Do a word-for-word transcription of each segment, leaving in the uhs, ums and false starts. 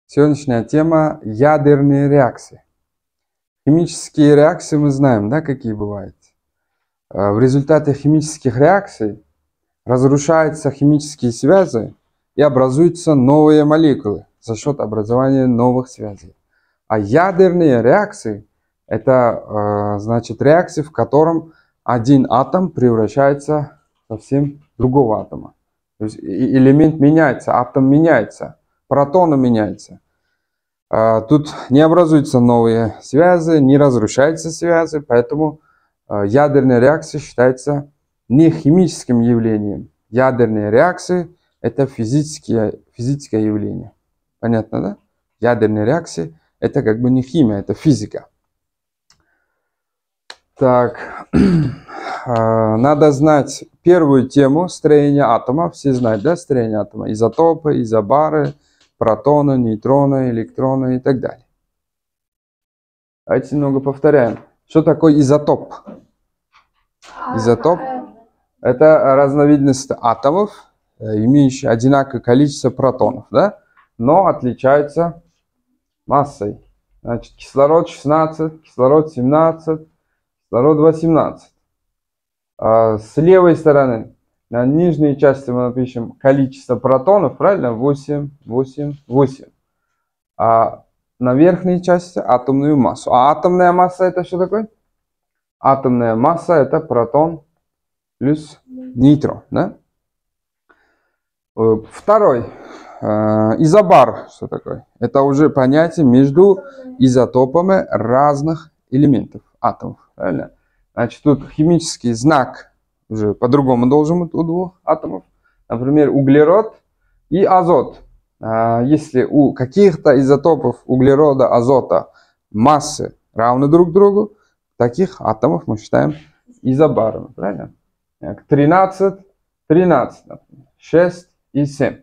Сегодняшняя тема — ядерные реакции. Химические реакции мы знаем, да, какие бывают. В результате химических реакций разрушаются химические связи и образуются новые молекулы за счет образования новых связей. А ядерные реакции — это, значит, реакции, в котором один атом превращается в совсем другого атома. То есть элемент меняется, атом меняется, протоны меняются. Тут не образуются новые связи, не разрушаются связи, поэтому ядерная реакция считается не химическим явлением. Ядерные реакции — это физические, физическое явление. Понятно, да? Ядерные реакции — это как бы не химия, это физика. Так, надо знать первую тему строения атома. Все знают, да, строение атома? Изотопы, изобары, протоны, нейтроны, электроны и так далее. Давайте немного повторяем. Что такое изотоп? Изотоп — это разновидность атомов, имеющие одинаковое количество протонов, да? Но отличаются массой. Значит, кислород шестнадцать, кислород семнадцать, кислород восемнадцать. А с левой стороны на нижней части мы напишем количество протонов, правильно? восемь, восемь, восемь. А на верхней части атомную массу. А атомная масса — это что такое? Атомная масса — это протон плюс нейтрон, да? Второй. Изобар. Что такое? Это уже понятие между изотопами разных элементов, атомов, правильно? Значит, тут химический знак уже по-другому должен быть у двух атомов. Например, углерод и азот. Если у каких-то изотопов углерода, азота массы равны друг другу, таких атомов мы считаем изобарами, правильно? тринадцать, тринадцать, например, шесть и семь.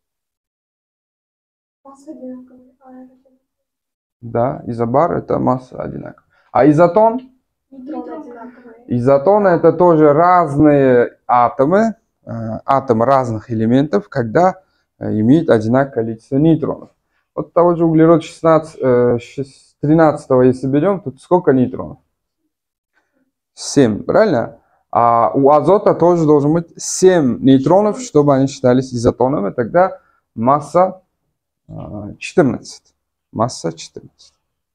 Да, изобар — это масса одинаковая. А изотон? Изотоны — это тоже разные атомы, атомы разных элементов, когда имеют одинаковое количество нейтронов. Вот того же углерод шестнадцать, тринадцать, если берем, тут сколько нейтронов? семь, правильно? А у азота тоже должен быть семь нейтронов, чтобы они считались изотонами. Тогда масса четырнадцать. Масса четырнадцать.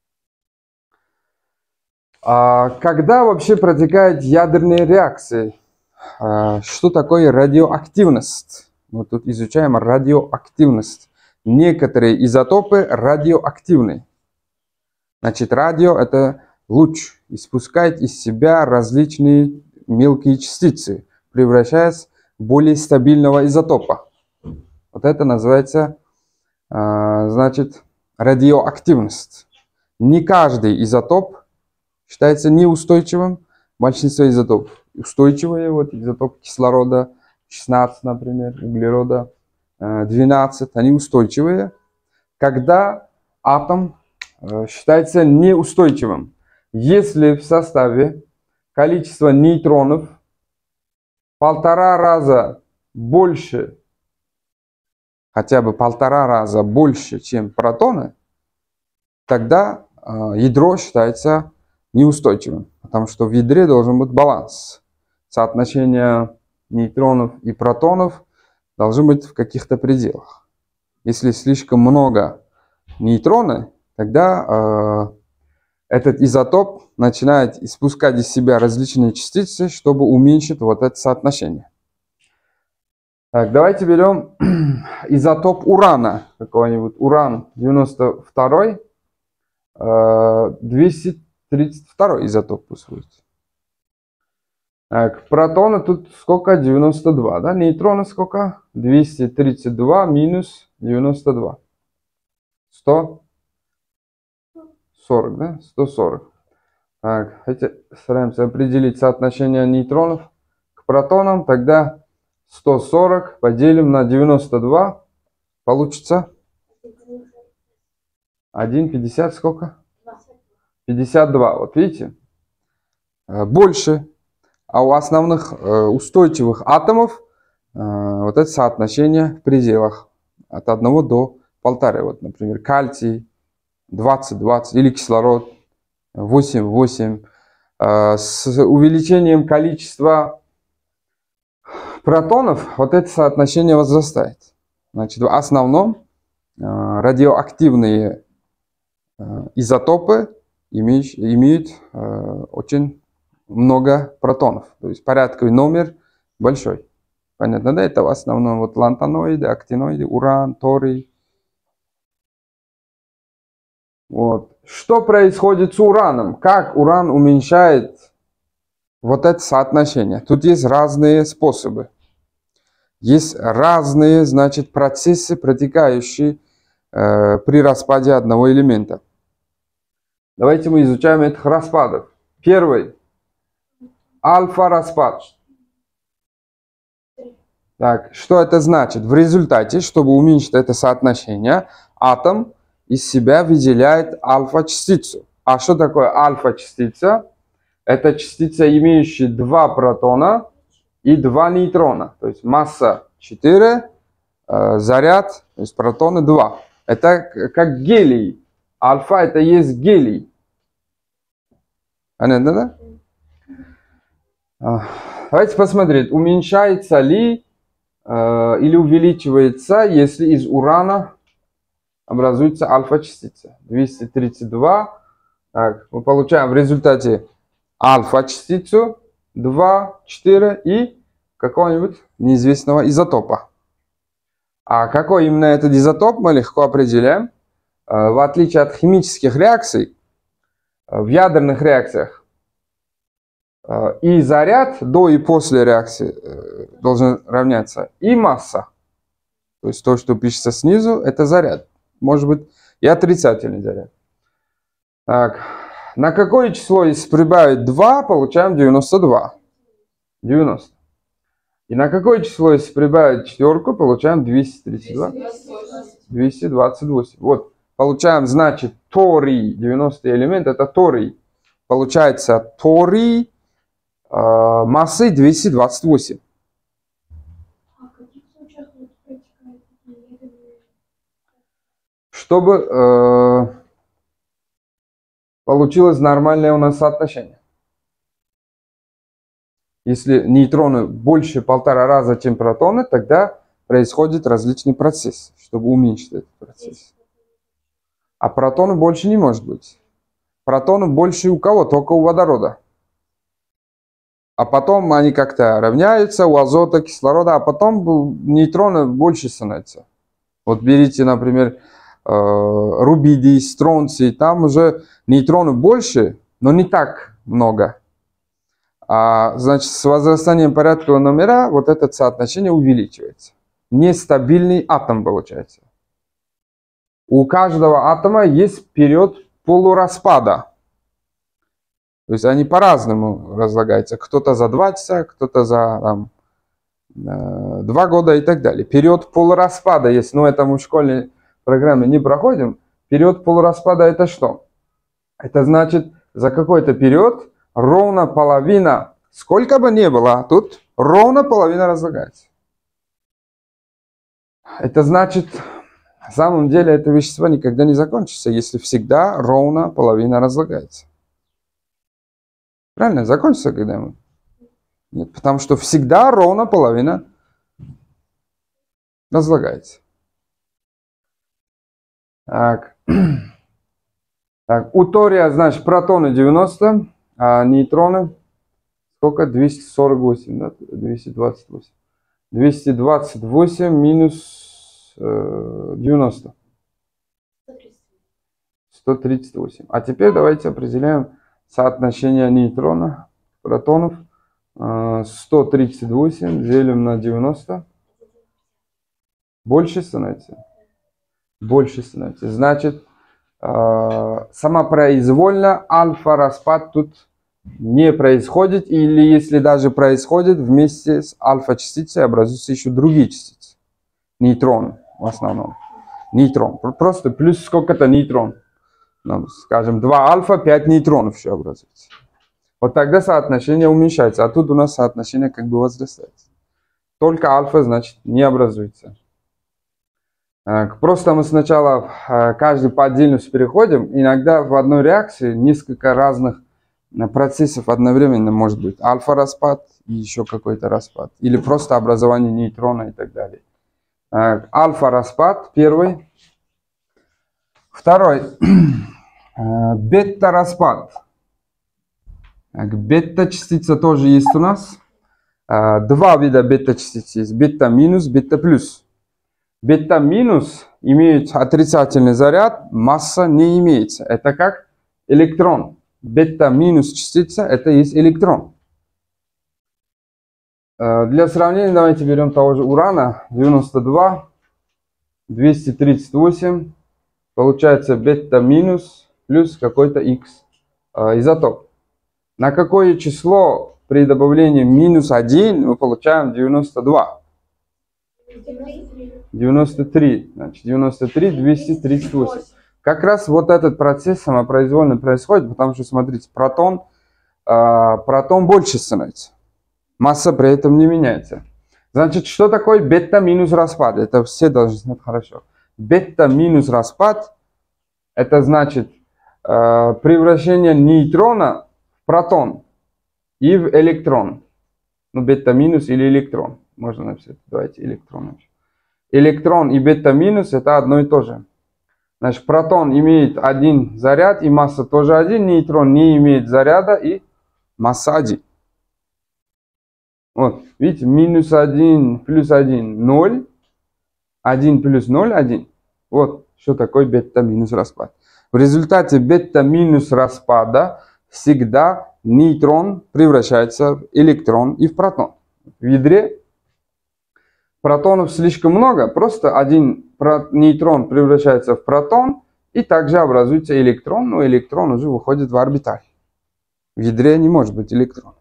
А когда вообще протекают ядерные реакции? Что такое радиоактивность? Мы тут изучаем радиоактивность. Некоторые изотопы радиоактивны. Значит, радио — это луч, испускает из себя различные мелкие частицы, превращаясь в более стабильного изотопа. Вот это называется, значит, радиоактивность. Не каждый изотоп считается неустойчивым. Большинство изотопов устойчивые. Вот изотоп кислорода шестнадцать, например, углерода двенадцать, они устойчивые. Когда атом считается неустойчивым, если в составе количество нейтронов полтора раза больше, хотя бы полтора раза больше, чем протоны, тогда ядро считается неустойчивым, потому что в ядре должен быть баланс. Соотношение нейтронов и протонов должно быть в каких-то пределах. Если слишком много нейтронов, тогда э, этот изотоп начинает испускать из себя различные частицы, чтобы уменьшить вот это соотношение. Так, давайте берем изотоп урана, какой-нибудь уран девяносто два, э, двести тридцать два изотоп пусть будет. Так, протоны тут сколько? девяносто два, да? Нейтроны сколько? двести тридцать два минус девяносто два. сто сорок, да? сто сорок. Так, давайте стараемся определить соотношение нейтронов к протонам. Тогда сто сорок поделим на девяносто два. Получится один пятьдесят сколько? пятьдесят два. Вот видите? Больше. А у основных устойчивых атомов вот это соотношение в пределах от одного до полтора. Вот, например, кальций двадцать двадцать или кислород восемь восемь. С увеличением количества протонов вот это соотношение возрастает. Значит, в основном радиоактивные изотопы имеют, имеют очень много протонов. То есть порядковый номер большой. Понятно, да? Это в основном вот лантаноиды, актиноиды, уран, торий. Вот. Что происходит с ураном? Как уран уменьшает вот это соотношение? Тут есть разные способы. Есть разные, значит, процессы, протекающие э, при распаде одного элемента. Давайте мы изучаем этих распадов. Первый. Альфа-распад. Так, что это значит? В результате, чтобы уменьшить это соотношение, атом из себя выделяет альфа-частицу. А что такое альфа-частица? Это частица, имеющая два протона и два нейтрона. То есть масса четыре, э, заряд, то есть протоны два. Это как гелий. Альфа это есть гелий. Понятно, да? Давайте посмотреть, уменьшается ли э, или увеличивается, если из урана образуется альфа-частица. двести тридцать два. Так, мы получаем в результате альфа-частицу два, четыре и какого-нибудь неизвестного изотопа. А какой именно этот изотоп, мы легко определяем. В отличие от химических реакций, в ядерных реакциях и заряд до и после реакции должен равняться, и масса. То есть то, что пишется снизу, это заряд. Может быть и отрицательный заряд. Так. На какое число, если прибавить два, получаем девяносто два. девяносто. И на какое число, если прибавить четверку, получаем двести тридцать два. двести двадцать восемь. Вот, получаем, значит, торий, девяностый элемент, это торий. Получается торий э, массой двести двадцать восемь. А в каких случаях протекает? Чтобы э, получилось нормальное у нас соотношение. Если нейтроны больше полтора раза, чем протоны, тогда происходит различный процесс, чтобы уменьшить этот процесс. А протоны больше не может быть. Протоны больше у кого? Только у водорода. А потом они как-то равняются у азота, кислорода, а потом нейтроны больше становятся. Вот берите, например, рубидий, стронций, там уже нейтроны больше, но не так много. А, значит, с возрастанием порядкового номера вот это соотношение увеличивается. Нестабильный атом получается. У каждого атома есть период полураспада. То есть они по-разному разлагаются. Кто-то за два часа, кто-то за там, два года и так далее. Период полураспада есть, но это мы в школьной программе не проходим. Период полураспада это что? Это значит, за какой-то период ровно половина, сколько бы ни было, тут ровно половина разлагается. Это значит, на самом деле это вещество никогда не закончится, если всегда ровно половина разлагается. Правильно? Закончится когда-нибудь? Нет, потому что всегда ровно половина разлагается. Так. Так, у тория, значит, протоны девяносто, а нейтроны сколько? двести сорок восемь, да? двести двадцать восемь. двести двадцать восемь минус э, девяносто. сто тридцать восемь. А теперь давайте определяем соотношение нейтрона, протонов. Э, сто тридцать восемь делим на девяносто. Больше становится? Больше становится. Значит, самопроизвольно альфа-распад тут не происходит, или если даже происходит, вместе с альфа-частицей образуются еще другие частицы. Нейтроны в основном. Нейтрон. Просто плюс сколько-то нейтрон. Ну, скажем, два альфа, пять нейтронов еще образуется. Вот тогда соотношение уменьшается, а тут у нас соотношение как бы возрастает. Только альфа, значит, не образуется. Так, просто мы сначала э, каждый по отдельности переходим. Иногда в одной реакции несколько разных э, процессов одновременно может быть. Альфа-распад и еще какой-то распад. Или просто образование нейтрона и так далее. Так, альфа-распад первый. Второй. э, бета-распад. Так, бета-частица тоже есть у нас. Э, два вида бета-частиц есть. Бета-минус, бета-плюс. Бета-минус имеет отрицательный заряд, масса не имеется. Это как электрон. Бета-минус частица это есть электрон. Для сравнения давайте берем того же урана. девяносто два, двести тридцать восемь. Получается бета-минус плюс какой-то X изотоп. На какое число при добавлении минус один мы получаем девяносто два? девяносто три, значит девяносто три, двести тридцать восемь. Как раз вот этот процесс самопроизвольно происходит, потому что, смотрите, протон, э, протон больше становится. Масса при этом не меняется. Значит, что такое бета-минус распад? Это все должны знать хорошо. Бета-минус распад, это значит э, превращение нейтрона в протон и в электрон. Ну, бета-минус или электрон. Можно написать, давайте электрон. Электрон и бета-минус это одно и то же. Значит, протон имеет один заряд и масса тоже один. Нейтрон не имеет заряда и масса один. Вот, видите, минус один плюс один, ноль. один плюс ноль, один. Вот, что такое бета-минус распад. В результате бета-минус распада всегда нейтрон превращается в электрон и в протон. В ядре протонов слишком много, просто один нейтрон превращается в протон, и также образуется электрон, но электрон уже выходит в орбиталь. В ядре не может быть электрон.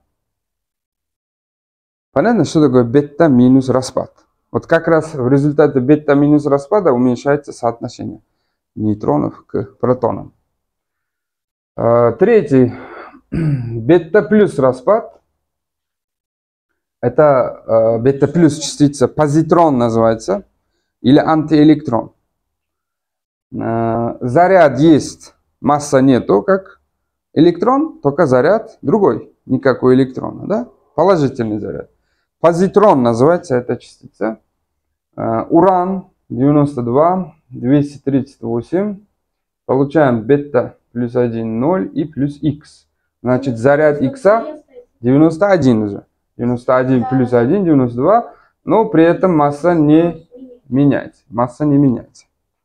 Понятно, что такое бета-минус распад? Вот как раз в результате бета-минус распада уменьшается соотношение нейтронов к протонам. Третий, бета-плюс распад. Это э, бета-плюс частица, позитрон называется, или антиэлектрон. Э, заряд есть, масса нету, как электрон, только заряд другой, не как у электрона, да? Положительный заряд. Позитрон называется эта частица. Э, уран девяносто два, двести тридцать восемь. Получаем бета плюс один, ноль и плюс X. Значит, заряд X девяносто один уже. девяносто один плюс один, девяносто два, но при этом масса не меняется. Масса не меняется.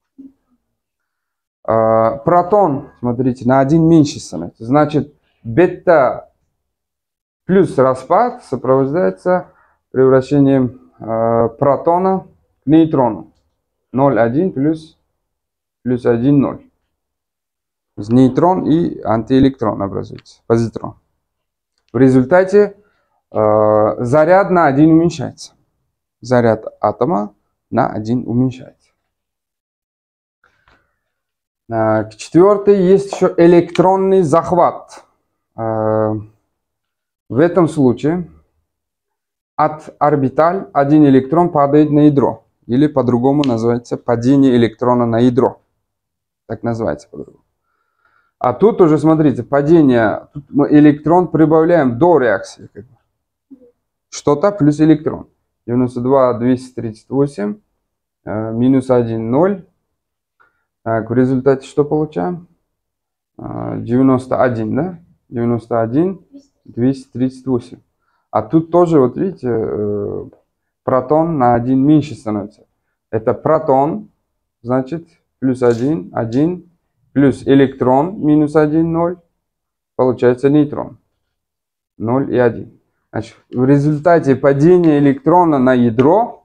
А, протон, смотрите, на один меньше становится. Значит, бета плюс распад сопровождается превращением а, протона к нейтрону. ноль, один плюс, плюс один, ноль. Нейтрон и антиэлектрон образуется, позитрон. В результате заряд на один уменьшается. Заряд атома на один уменьшается. Четвертый, есть еще электронный захват. В этом случае от орбиталь один электрон падает на ядро. Или по-другому называется падение электрона на ядро. Так называется по-другому. А тут уже, смотрите, падение, тут мы электрон прибавляем до реакции. Что-то плюс электрон. девяносто два, двести тридцать восемь, э, минус один, ноль. Так, в результате что получаем? Э, девяносто один, да? девяносто один, двести тридцать восемь. А тут тоже, вот видите, э, протон на один меньше становится. Это протон, значит, плюс один, один, плюс электрон, минус один, ноль. Получается нейтрон. ноль и один. Значит, в результате падения электрона на ядро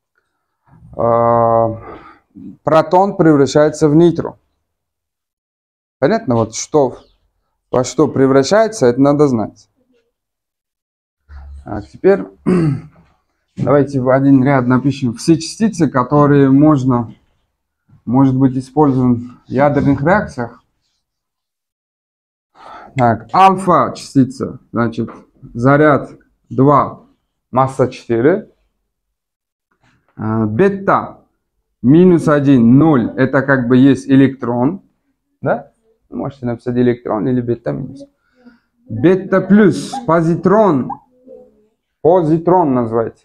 э, протон превращается в нейтрон. Понятно? Вот что, во что превращается, это надо знать. А теперь давайте в один ряд напишем все частицы, которые можно, может быть использованы в ядерных реакциях. Так, альфа частица, значит, заряд два, масса четыре. Бета Минус один, ноль, это как бы есть электрон. Да? Можете написать электрон или бета-минус. Бета плюс, позитрон. Позитрон называется.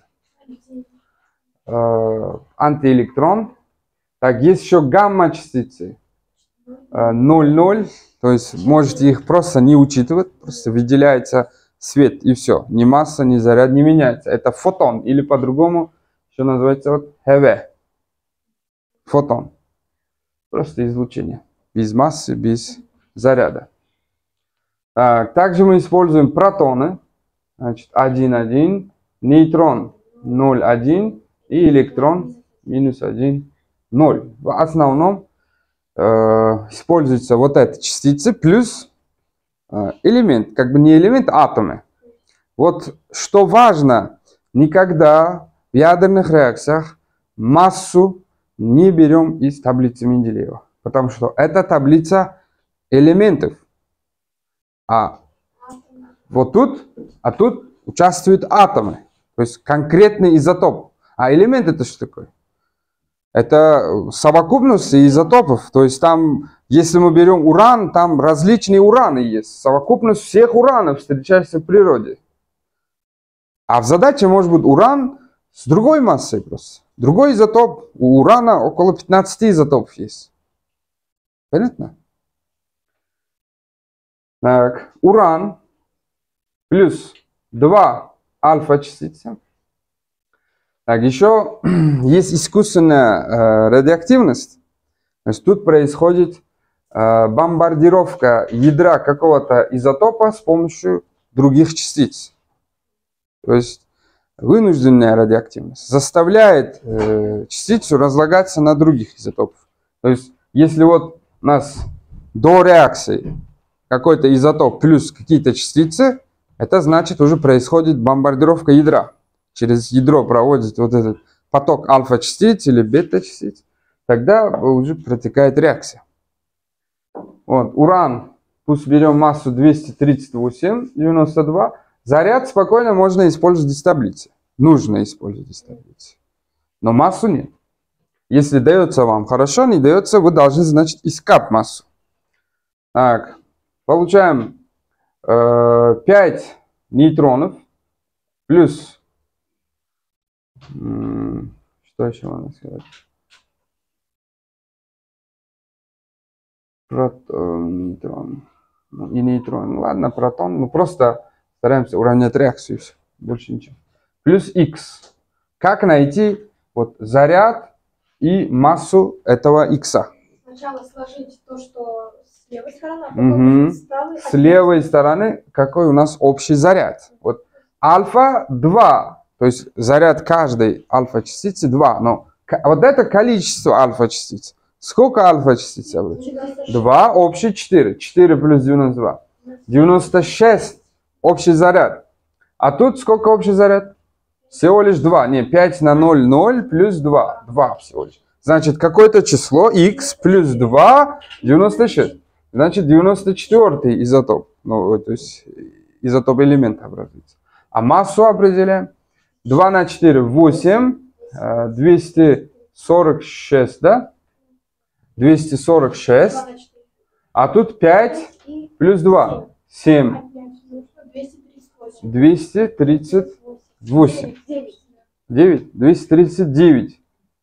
Э, антиэлектрон. Так, есть еще гамма-частицы. Э, ноль ноль. То есть можете их просто не учитывать. Просто выделяется свет и все. Ни масса, ни заряд не меняется. Это фотон. Или по-другому еще называется вот ХВ. Фотон. Просто излучение. Без массы, без заряда. Так, также мы используем протоны. Значит, один один. Нейтрон ноль один. И электрон минус один ноль. В основном э, используются вот эти частицы плюс э, элемент. Как бы не элемент, а атомы. Вот что важно, никогда в ядерных реакциях массу не берем из таблицы Менделеева. Потому что это таблица элементов. А вот тут, а тут участвуют атомы. То есть конкретный изотоп. А элемент это что такое? Это совокупность изотопов. То есть там, если мы берем уран, там различные ураны есть. Совокупность всех уранов встречается в природе. А в задаче может быть уран с другой массой просто. Другой изотоп. У урана около пятнадцати изотопов есть. Понятно? Так, уран плюс два альфа-частицы. Так, еще есть искусственная э, радиоактивность. То есть тут происходит э, бомбардировка ядра какого-то изотопа с помощью других частиц. То есть вынужденная радиоактивность заставляет э, частицу разлагаться на других изотопов. То есть если вот у нас до реакции какой-то изотоп плюс какие-то частицы, это значит уже происходит бомбардировка ядра. Через ядро проводит вот этот поток альфа-частиц или бета-частиц. Тогда уже протекает реакция. Вот, уран, пусть берем массу двести тридцать восемь девяносто два. Заряд спокойно можно использовать из таблицы. Нужно использовать из таблицы. Но массу нет. Если дается вам хорошо, не дается, вы должны, значит, искать массу. Так, получаем э, пять нейтронов плюс, м, что еще можно сказать? Протон, нейтрон. Ну, и нейтрон. Ладно, протон. Мы просто стараемся уравнять реакцию. Больше ничего. Плюс x. Как найти вот заряд и массу этого x? Сначала сложить то, что с левой стороны, а потом Угу. с правой. С левой стороны какой у нас общий заряд? Вот альфа два. То есть заряд каждой альфа-частицы два. Но вот это количество альфа-частиц. Сколько альфа-частиц? два, общий четыре. четыре плюс девяносто два. девяносто шесть общий заряд. А тут сколько общий заряд? Всего лишь два. Не, пять на ноль, ноль плюс два. два всего лишь. Значит, какое-то число x плюс два, девяносто шесть. Значит, девяносто четвёртый изотоп. Ну, то есть изотоп элемента образуется. А массу определяем. два на четыре, восемь. двести сорок шесть, да? двести сорок шесть. А тут пять плюс два. семь. двести тридцать восемь. девять. двести тридцать девять.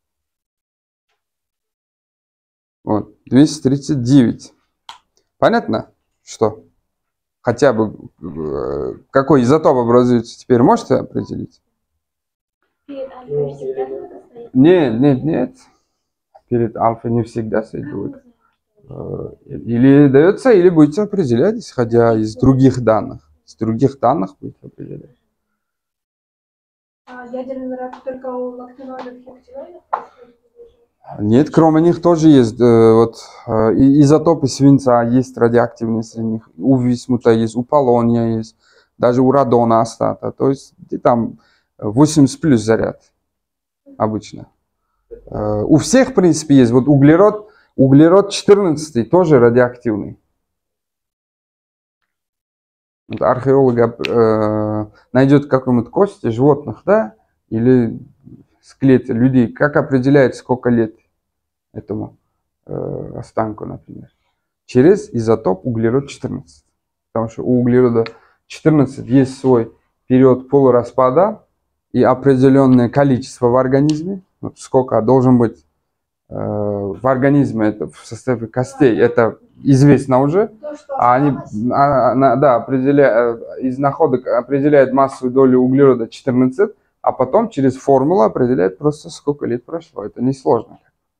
Вот. двести тридцать девять. Понятно? Что? Хотя бы э, какой изотоп образуется, теперь можете определить? Нет, нет, нет. Перед альфа не всегда следует. Или дается, или будете определять, исходя из других данных. Из других данных будете определять. А ядерный реактор только у лактиноидов и актиноидов? Нет, кроме них тоже есть э, вот, э, изотопы свинца, есть радиоактивные среди них. У висмута есть, у полония есть, даже у радона астата. То есть там восемьдесят плюс заряд обычно. Э, у всех, в принципе, есть. Вот углерод, углерод четырнадцать тоже радиоактивный. Вот археолог э, найдет какую-нибудь кость животных, да, или скелет людей, как определяет, сколько лет этому э, останку, например? Через изотоп углерод четырнадцать. Потому что у углерода четырнадцать есть свой период полураспада и определенное количество в организме. Вот сколько должен быть э, в организме, это в составе костей, это известно уже. То, что А они, а, а, да, определя, из находок определяют массовую долю углерода четырнадцать, а потом через формулу определяют просто сколько лет прошло. Это несложно.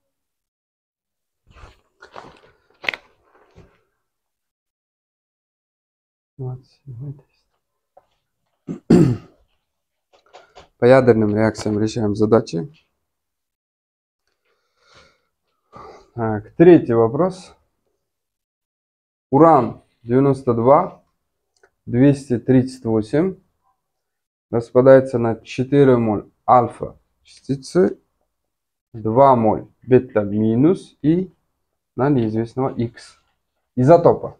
По ядерным реакциям решаем задачи. Так, третий вопрос. Уран девяносто два, двести тридцать восемь распадается на четыре моль альфа частицы, два моль бета минус и на неизвестного X изотопа.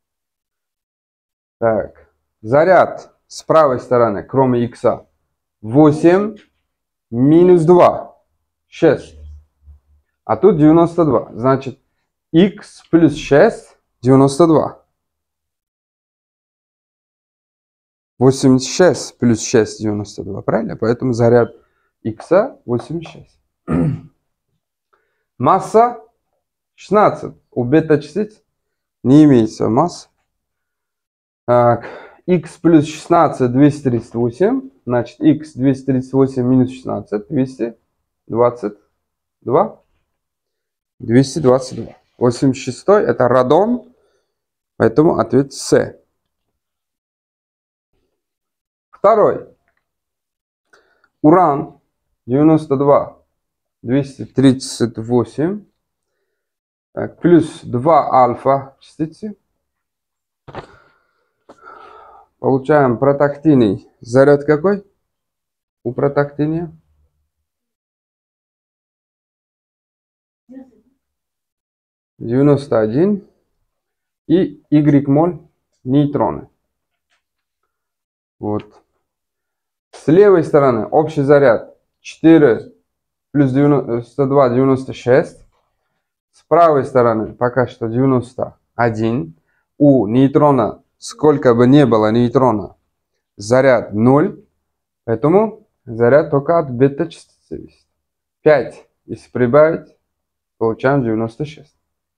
Так, заряд с правой стороны, кроме X, восемь минус два, шесть. А тут девяносто два. Значит, X плюс шесть, девяносто два. восемьдесят шесть плюс шесть, девяносто два. Правильно? Поэтому заряд X восемьдесят шесть. Масса шестнадцать. У бета-частиц не имеется массы. Так, X плюс шестнадцать, двести тридцать восемь. Значит, X двести тридцать восемь минус шестнадцать, двести двадцать два. двести двадцать два. восемьдесят шесть это радон, поэтому ответ С. Второй. Уран девяносто два, двести тридцать восемь, так, плюс два альфа частицы. Получаем протактиний. Заряд какой? У протактиния? девяносто один. И Y моль нейтроны. Вот. С левой стороны общий заряд четыре плюс девяносто два, девяносто шесть. С правой стороны пока что девяносто один. У нейтрона, сколько бы ни было нейтрона, заряд ноль. Поэтому заряд только от бета-частицы зависит. пять. Если прибавить, получаем девяносто шесть.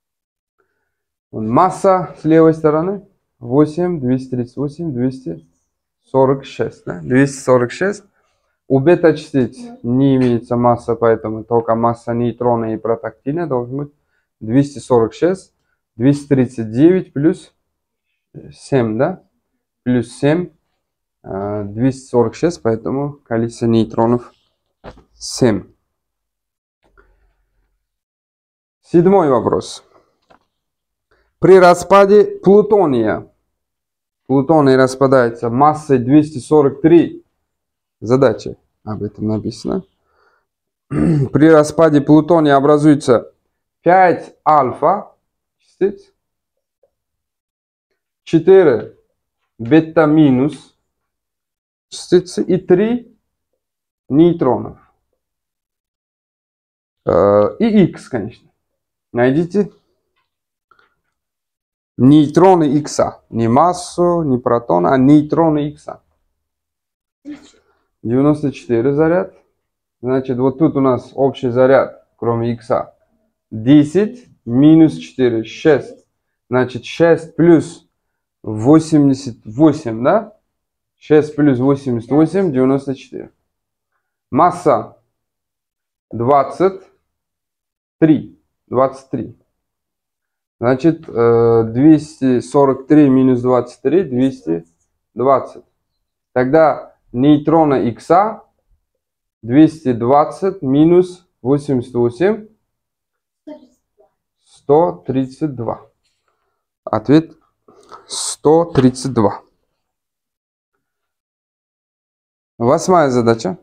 Масса с левой стороны восемь, двести тридцать восемь, двести сорок шесть. Да? двести сорок шесть. У бета-частиц не имеется масса, поэтому только масса нейтрона и протактиния должен быть двести сорок шесть. двести тридцать девять плюс семь, да? Плюс семь. двести сорок шесть, поэтому количество нейтронов семь. Седьмой вопрос. При распаде плутония. Плутоний распадается массой двести сорок три. Задача об этом написано. При распаде плутония образуется пять альфа частиц, четыре бета минус частицы и три нейтронов. И X, конечно. Найдите нейтроны X. Не массу, не протона, а нейтроны X. девяносто четыре заряд. Значит, вот тут у нас общий заряд, кроме X. десять минус четыре, шесть. Значит, шесть плюс восемьдесят восемь, да? шесть плюс восемьдесят восемь, девяносто четыре. Масса двадцать три. двадцать три. Значит, двести сорок три минус двадцать три, двести двадцать. Тогда нейтрона X двести двадцать минус восемьдесят восемь, сто тридцать два. Ответ сто тридцать два. Восьмая задача.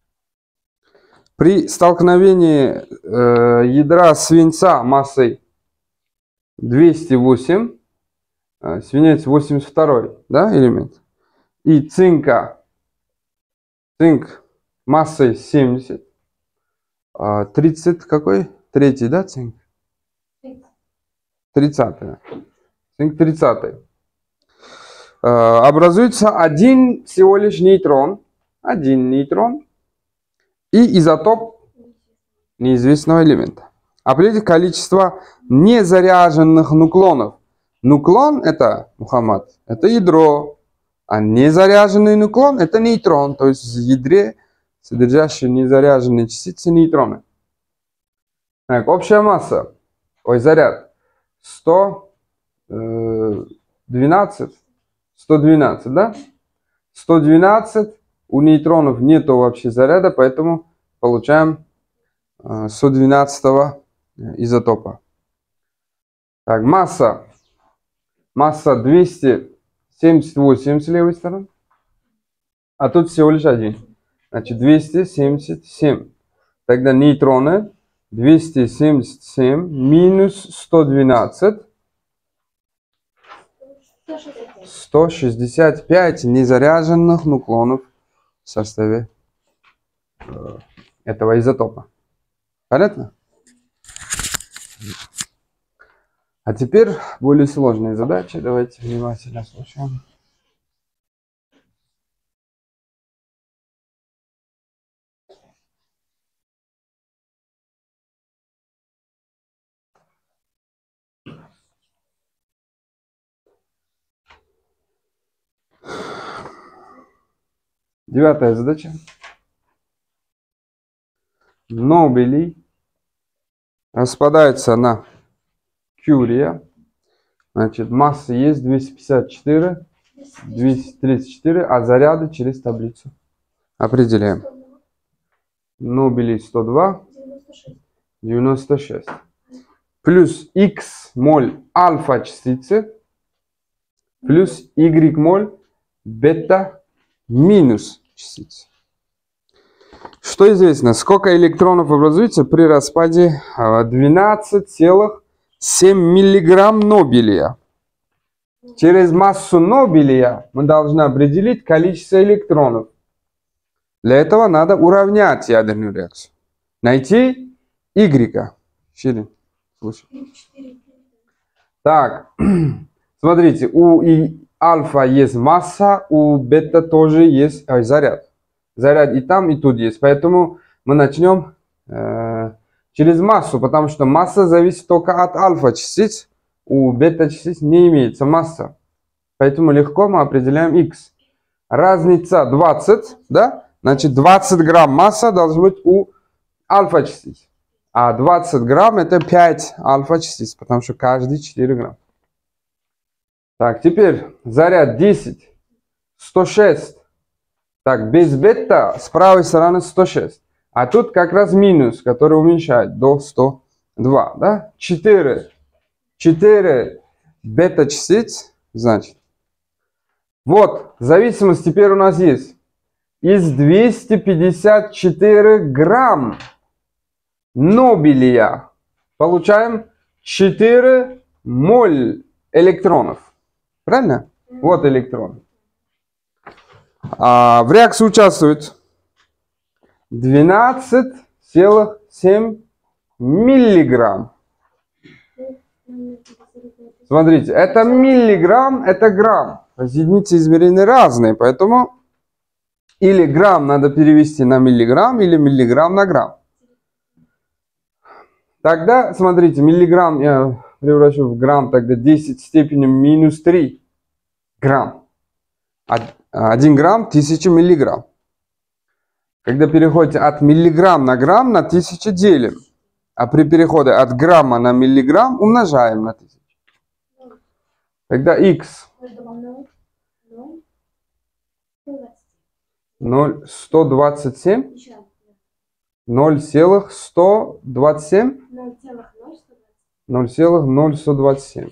При столкновении э, ядра свинца массой двести восемь, э, свинец восемьдесят два, да, элемент, и цинка, цинк массой семьдесят, э, тридцать какой? третий, да, цинк? тридцатый. Цинк тридцатый. Образуется один всего лишь нейтрон. Один нейтрон. И изотоп неизвестного элемента. Определить количество незаряженных нуклонов. Нуклон это, Мухаммад, это ядро. А незаряженный нуклон это нейтрон. То есть в ядре содержащие незаряженные частицы нейтроны. Так, общая масса. Ой, заряд. сто двенадцать. сто двенадцать, да? сто двенадцать. У нейтронов нету вообще заряда, поэтому получаем сто двенадцатого изотопа. Так, масса. Масса двести семьдесят восемь с левой стороны. А тут всего лишь один. Значит, двести семьдесят семь. Тогда нейтроны двести семьдесят семь минус сто двенадцать. сто шестьдесят пять незаряженных нуклонов в составе этого изотопа. Понятно? А теперь более сложные задачи. Давайте внимательно слушаем. Девятая задача. Нобелий распадается на кюрия. Значит, масса есть двести пятьдесят четыре, двести тридцать четыре, а заряды через таблицу определяем. Нобелий сто два, девяносто шесть. Плюс x моль альфа частицы, плюс y моль бета минус частицы. Что известно? Сколько электронов образуется при распаде двенадцать целых семь миллиграмм нобелия? Через массу нобелия мы должны определить количество электронов. Для этого надо уравнять ядерную реакцию. Найти y. Ширин, слушай. Так, смотрите, у и альфа есть масса, у бета тоже есть ой, заряд. Заряд и там, и тут есть. Поэтому мы начнем э, через массу, потому что масса зависит только от альфа частиц. У бета частиц не имеется масса. Поэтому легко мы определяем x. Разница двадцать, да? Значит, двадцать грамм масса должна быть у альфа частиц. А двадцать грамм это пять альфа частиц, потому что каждый четыре грамма. Так, теперь заряд десять, сто шесть. Так, без бета с правой стороны сто шесть. А тут как раз минус, который уменьшает до сто два. Да? четыре. четыре бета частиц. Значит. Вот, зависимость теперь у нас есть. Из двухсот пятидесяти четырёх грамм нобелия получаем четыре моль электронов. Правильно? Вот электрон. А в реакции участвует двенадцать целых семь миллиграмм. Смотрите, это миллиграмм, это грамм. Единицы измерения разные, поэтому или грамм надо перевести на миллиграмм, или миллиграмм на грамм. Тогда, смотрите, миллиграмм я превращу в грамм, тогда десять в степени минус три грамм. один грамм тысяча миллиграмм. Когда переходите от миллиграмм на грамм, на тысячу делим. А при переходе от грамма на миллиграмм умножаем на тысячу. Тогда x ноль сто двадцать семь. ноль целых сто двадцать семь. ноль целых ноль сто двадцать семь.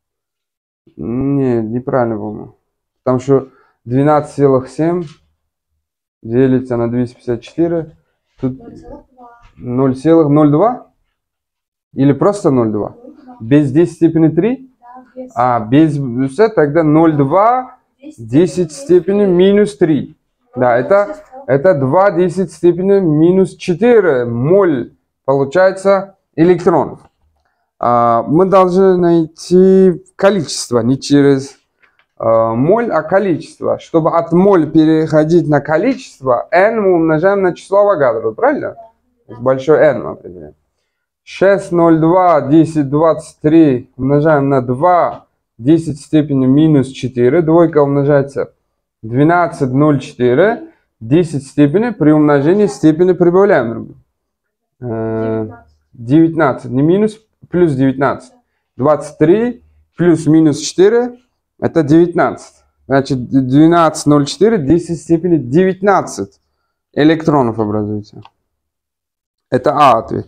Не, неправильно было. Потому что двенадцать целых семь делится на двести пятьдесят четыре. Тут ноль целых ноль два? Или просто ноль целых два? Без десяти в степени три? А, без плюса тогда ноль целых два десять в степени минус три. Да, это, это два десять в степени минус четыре моль. Получается электронов. А, мы должны найти количество, не через а, моль, а количество. Чтобы от моль переходить на количество, n мы умножаем на число Авогадро, правильно? Да. Большой n мы определяем. шесть, ноль, два, десять, двадцать три умножаем на два, десять в степени минус четыре, двойка умножается двенадцать, ноль, четыре, десять в степени при умножении степени прибавляем. девятнадцать, не минус, плюс девятнадцать. двадцать три плюс минус четыре, это девятнадцать. Значит, двенадцать, ноль, четыре, десять в степени девятнадцать электронов образуется. Это А ответ.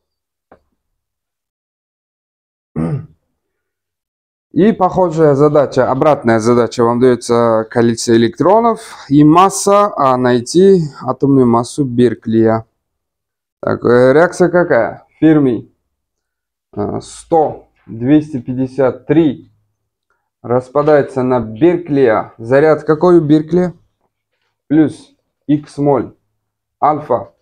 И похожая задача, обратная задача, вам дается количество электронов и масса, а найти атомную массу Берклия. Так, реакция какая? Ферми. сто, двести пятьдесят три распадается на Берклия. Заряд какой у Берклия? Плюс Х моль. Альфа.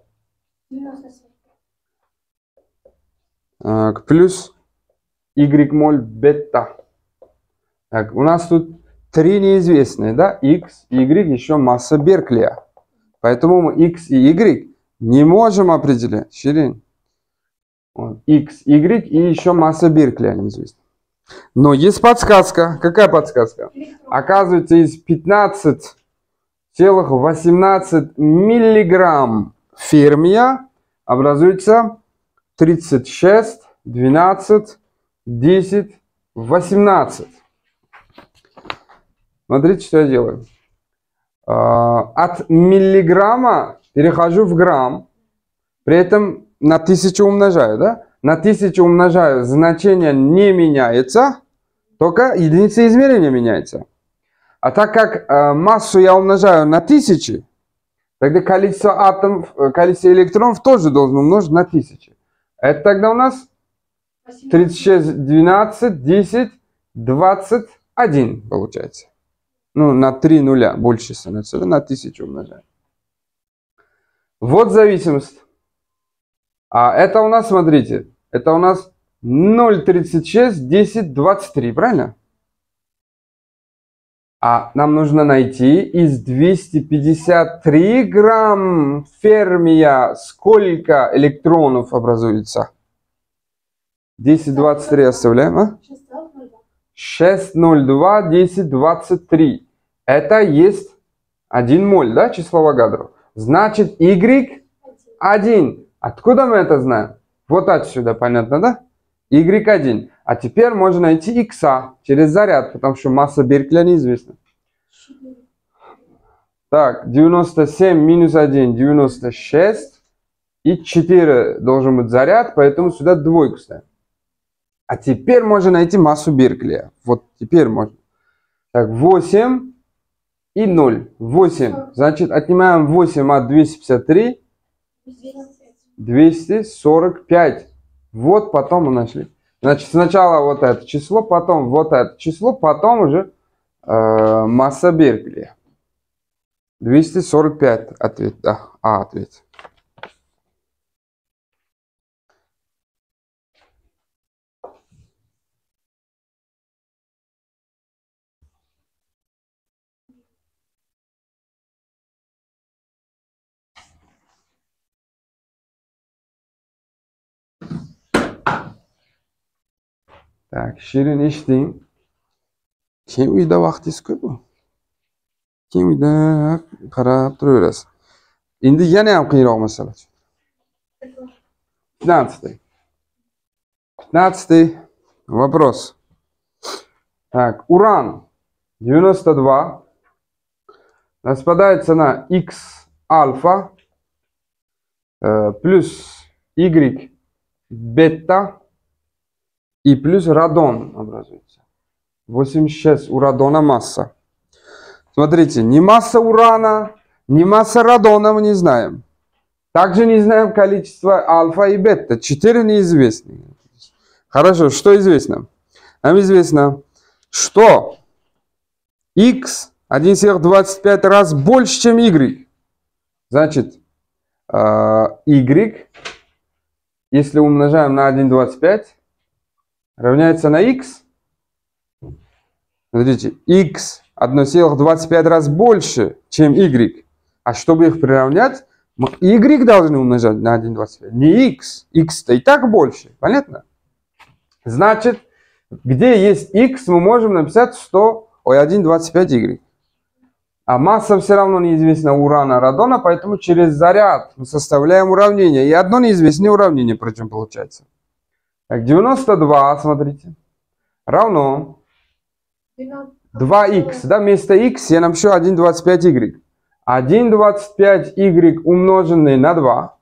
Так, плюс Y моль бета. Так, у нас тут три неизвестные, да? X, Y, еще масса Берклия. Поэтому мы X и Y не можем определять. Ширин. X, Y и еще масса Берклия неизвестна. Но есть подсказка. Какая подсказка? Оказывается, из пятнадцати целых восемнадцати миллиграмм фермия образуется тридцать шесть, двенадцать, десять, восемнадцать. Смотрите, что я делаю. От миллиграмма перехожу в грамм. При этом на тысячу умножаю, да? На тысячу умножаю, значение не меняется, только единица измерения меняется. А так как э, массу я умножаю на тысячи, тогда количество атомов, количество электронов тоже должно умножить на тысячи. Это тогда у нас тридцать шесть, двенадцать, десять, двадцать один получается. Ну, на три нуля больше становится, на тысячу умножаем. Вот зависимость. А это у нас, смотрите, это у нас ноль, тридцать шесть, десять, двадцать три, правильно? А нам нужно найти из двухсот пятидесяти трёх грамм фермия сколько электронов образуется? десять, двадцать три оставляем, а? шесть, ноль, два, десять, двадцать три. Это есть один моль, да, число Авогадро. Значит, Y один. Откуда мы это знаем? Вот отсюда, понятно, да? Y один. А теперь можно найти X через заряд, потому что масса Берклия неизвестна. Так, девяносто семь минус один, девяносто шесть. И четыре должен быть заряд, поэтому сюда двойку ставим. А теперь можно найти массу Берклия. Вот теперь можно. Так, восемь и ноль. восемь. Значит, отнимаем восемь от двухсот пятидесяти трёх. двести сорок пять. Вот потом мы нашли. Значит, сначала вот это число, потом вот это число, потом уже э, масса Берклия. двести сорок пять ответ. Да, А ответ. Так, Shirin eshitding. Keyin uyda vaqtingiz ko'p-ku. Keyin uyda qarab turaverasiz. Endi yana ham qiyinroq masala. пятнадцатый. пятнадцатый вопрос. Так, уран девяносто два распадается на X альфа э, плюс Y бета и плюс радон образуется. восемьдесят шесть у радона масса. Смотрите, ни масса урана, ни масса радона мы не знаем. Также не знаем количество альфа и бета. четыре неизвестны. Хорошо, что известно? Нам известно, что X один целых двадцать пять раз больше, чем Y. Значит, Y если умножаем на один целых двадцать пять, равняется на x. Смотрите, x один целых двадцать пять раз больше, чем y. А чтобы их приравнять, мы y должны умножать на один целых двадцать пять, не x. X-то и так больше, понятно? Значит, где есть x, мы можем написать сто, ой, один целых двадцать пять y. А масса все равно неизвестна урана, радона, поэтому через заряд мы составляем уравнение. И одно неизвестное уравнение, причем получается. Так, девяносто два, смотрите, равно два икс, да, вместо x я напишу один целых двадцать пять y. один целых двадцать пять y умноженный на два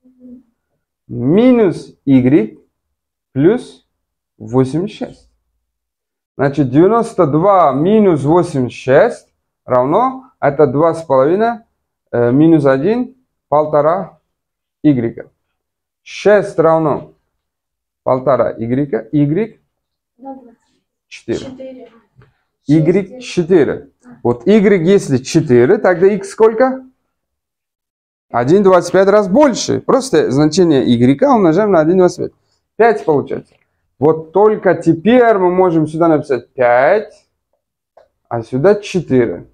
минус y плюс восемьдесят шесть. Значит, девяносто два минус восемьдесят шесть равно, это два с половиной э, минус один, полтора y. шесть равно полтора y, y четыре. Y четыре. Вот y если четыре, тогда x сколько? один целых двадцать пять раз больше. Просто значение y умножаем на один целых двадцать пять. пять получается. Вот только теперь мы можем сюда написать пять, а сюда четыре.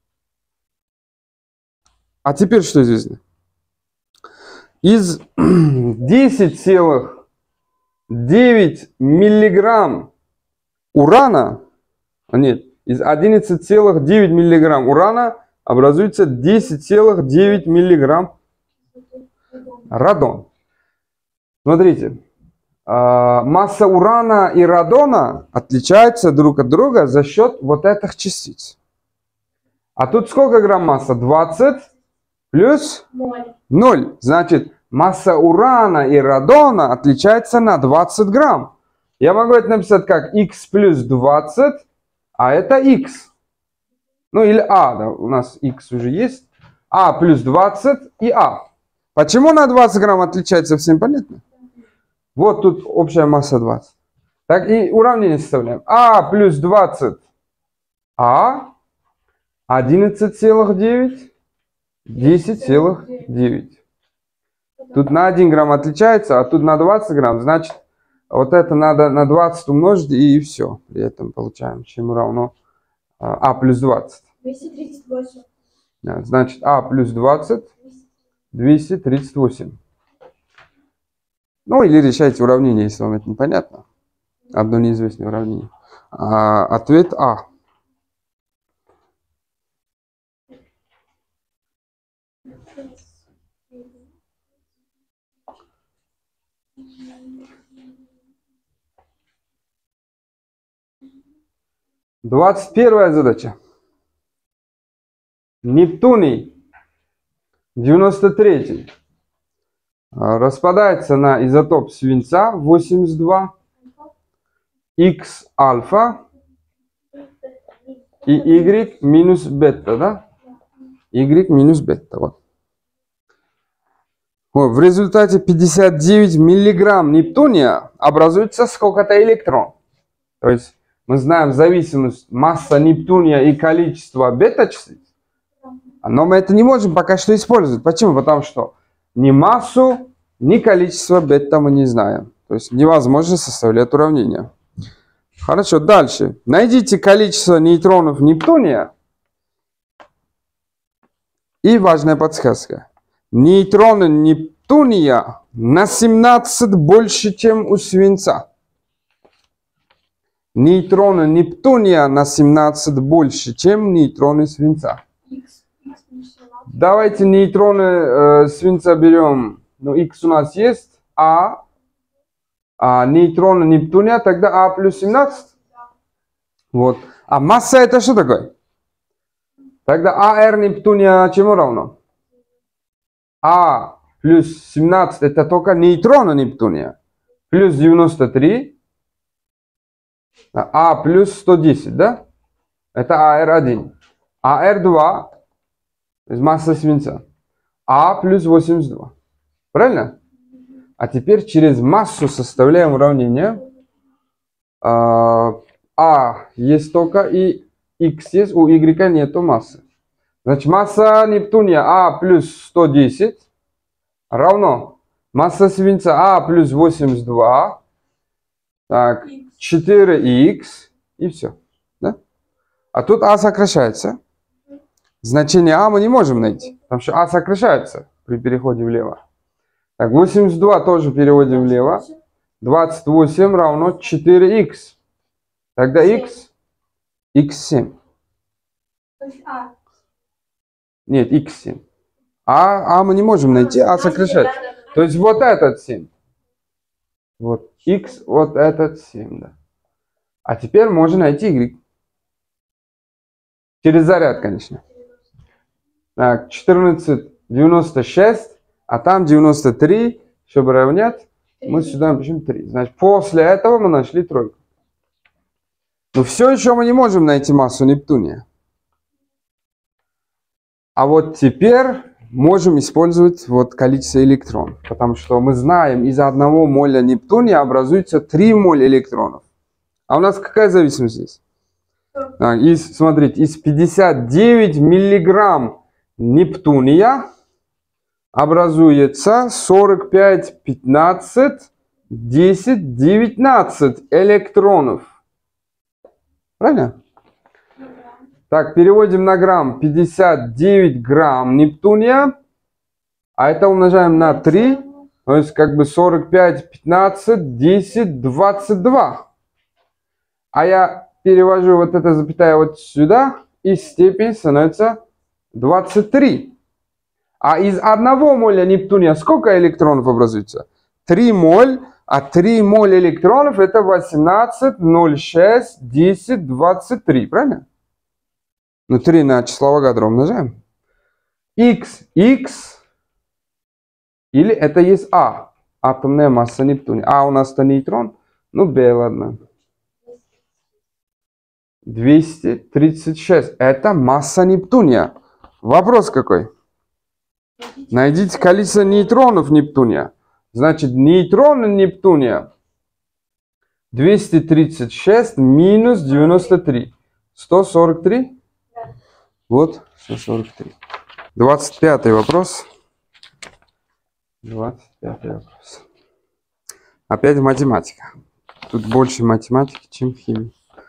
А теперь что известно? Из десяти целых девяти миллиграмм урана, нет, из одиннадцати целых девяти миллиграмм урана образуется десять целых девять миллиграмм радон. Смотрите, масса урана и радона отличаются друг от друга за счет вот этих частиц. А тут сколько грамм масса? двадцать плюс ноль. Значит, масса урана и радона отличается на двадцать грамм. Я могу это написать как x плюс двадцать, а это x. Ну или а, да, у нас x уже есть. А плюс двадцать и а. Почему на двадцать грамм отличается, всем понятно? Вот тут общая масса двадцать. Так и уравнение составляем. А плюс двадцать, а одиннадцать целых девять, десять целых девять. Тут на один грамм отличается, а тут на двадцать грамм. Значит, вот это надо на двадцать умножить и все. При этом получаем, чему равно а плюс двадцать. двести тридцать восемь. Да, значит, а плюс двадцать, двести тридцать восемь. Ну или решайте уравнение, если вам это непонятно. Одно неизвестное уравнение. А, ответ А. Двадцать первая задача. Нептуний девяносто третий распадается на изотоп свинца восемьдесят два, X альфа и Y минус бета, да? Y минус бета, вот. Вот. В результате пятьдесят девять миллиграмм нептуния образуется сколько-то электрон. То есть мы знаем зависимость масса нептуния и количество бета-частиц, но мы это не можем пока что использовать. Почему? Потому что ни массу, ни количество бета мы не знаем. То есть невозможно составлять уравнение. Хорошо, дальше. Найдите количество нейтронов нептуния. И важная подсказка. Нейтроны нептуния на семнадцать больше, чем у свинца. Нейтроны нептуния на семнадцать больше, чем нейтроны свинца. Давайте нейтроны э, свинца берем. Ну, X у нас есть, а, а нейтроны нептуния, тогда А плюс семнадцать. Вот. А масса это что такое? Тогда АР нептуния чему равно? А плюс семнадцать это только нейтроны нептуния. Плюс девяносто три. А плюс сто десять, да? Это АР один. АР два. То есть масса свинца. А плюс восемьдесят два. Правильно? А теперь через массу составляем уравнение. А есть только и X есть, у Y нету массы. Значит, масса нептуния А плюс сто десять равно Масса свинца А плюс восемьдесят два. Так, четыре икс. И все. Да? А тут А сокращается. Значение А мы не можем найти. Потому что А сокращается при переходе влево. Так, восемьдесят два тоже переводим влево. двадцать восемь равно четыре икс. Тогда х, х семь. То есть А. Нет, х семь. А, а мы не можем найти, А сокращается. То есть вот этот семь. Вот х, вот этот семь, да. А теперь можно найти y. Через заряд, конечно. Так, четырнадцать девяносто шесть, а там девяносто три. Чтобы равнять, мы сюда напишем три. Значит, после этого мы нашли тройку. Но все еще мы не можем найти массу Нептуния. А вот теперь можем использовать вот количество электронов. Потому что мы знаем, из одного моля Нептуния образуется три моля электронов. А у нас какая зависимость здесь? А, из, смотрите, из пятидесяти девяти миллиграмм Нептуния образуется сорок пять, пятнадцать, десять, девятнадцать электронов. Правильно? Так, переводим на грамм. пятьдесят девять грамм Нептуния. А это умножаем на три. То есть как бы сорок пять, пятнадцать, десять, двадцать два. А я перевожу вот это запятая вот сюда. И степень становится двадцать три. А из одного моля Нептуния сколько электронов образуется? три моль. А три моль электронов это восемнадцать, ноль шесть, десять, двадцать три. Правильно? Ну, три на числовой квадрат умножаем. Х, х. Или это есть А. Атомная масса Нептуния. А у нас-то нейтрон. Ну, Б, ладно. двести тридцать шесть. Это масса Нептуния. Вопрос какой? Найдите количество нейтронов Нептуния. Значит, нейтроны Нептуния двести тридцать шесть минус девяносто три. сто сорок три? Вот, сто сорок три. двадцать пятый вопрос. двадцать пятый вопрос. Опять математика. Тут больше математики, чем в химии.